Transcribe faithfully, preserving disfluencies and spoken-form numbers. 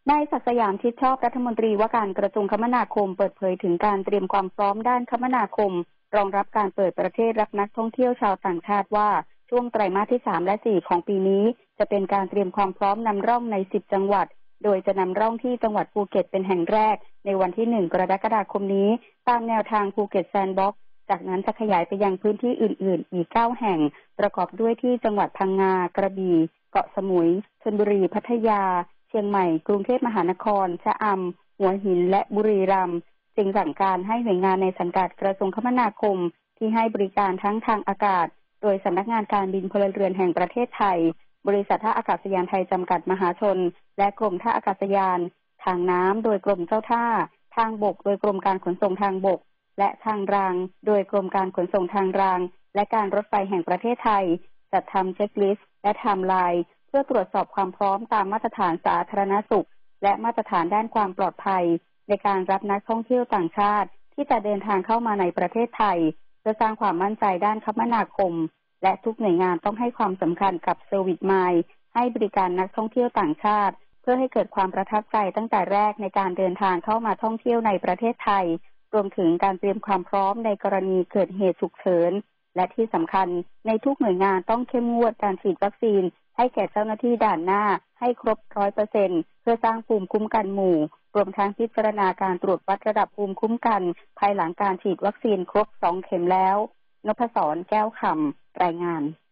นายศักดิ์สยามชิดชอบรัฐมนตรีว่าการกระทรวงคมนาคมเปิดเผยถึงการเตรียมความพร้อมด้านคมนาคมรองรับการเปิดประเทศรับนักท่องเที่ยวชาวต่างชาติว่าช่วงไตรมาสที่สามและสี่ของปีนี้จะเป็นการเตรียมความพร้อมนำร่องในสิบจังหวัดโดยจะนำร่องที่จังหวัดภูเก็ตเป็นแห่งแรกในวันที่หนึ่งกรกฎาคมนี้ตามแนวทางภูเก็ตแซนด์บ็อกซ์จากนั้นจะขยายไปยังพื้นที่อื่นๆอีกเก้าแห่งประกอบด้วยที่จังหวัดพังงากระบี่เกาะสมุยชลบุรีพัทยาเชียงใหม่กรุงเทพมหานครชะอำหัวหินและบุรีรัมย์จึงสั่งการให้หน่วยงานในสังกัดกระทรวงคมนาคมที่ให้บริการทั้งทางอากาศโดยสำนักงานการบินพลเรือนแห่งประเทศไทยบริษัทท่าอากาศยานไทยจำกัดมหาชนและกรมท่าอากาศยานทางน้ำโดยกรมเจ้าท่าทางบกโดยกรมการขนส่งทางบกและทางรางโดยกรมการขนส่งทางรางและการรถไฟแห่งประเทศไทยจัดทำเช็คลิสต์และไทม์ไลน์เพื่อตรวจสอบความพร้อมตามมาตรฐานสาธารณสุขและมาตรฐานด้านความปลอดภัยในการรับนักท่องเที่ยวต่างชาติที่จะเดินทางเข้ามาในประเทศไทยเพื่อสร้างความมั่นใจด้านคมนาคมและทุกหน่วยงานต้องให้ความสำคัญกับเซอร์วิสไมล์ให้บริการนักท่องเที่ยวต่างชาติเพื่อให้เกิดความประทับใจตั้งแต่แรกในการเดินทางเข้ามาท่องเที่ยวในประเทศไทยรวมถึงการเตรียมความพร้อมในกรณีเกิดเหตุฉุกเฉินและที่สำคัญในทุกหน่วยงานต้องเข้มงวดการฉีดวัคซีนให้แก่เจ้าหน้าที่ด่านหน้าให้ครบ ร้อยเปอร์เซ็นต์ เพื่อสร้างภูมิคุ้มกันหมู่รวมทั้งพิจารณาการตรวจวัดระดับภูมิคุ้มกันภายหลังการฉีดวัคซีนครบสองเข็มแล้วนพศร แก้วคำรายงาน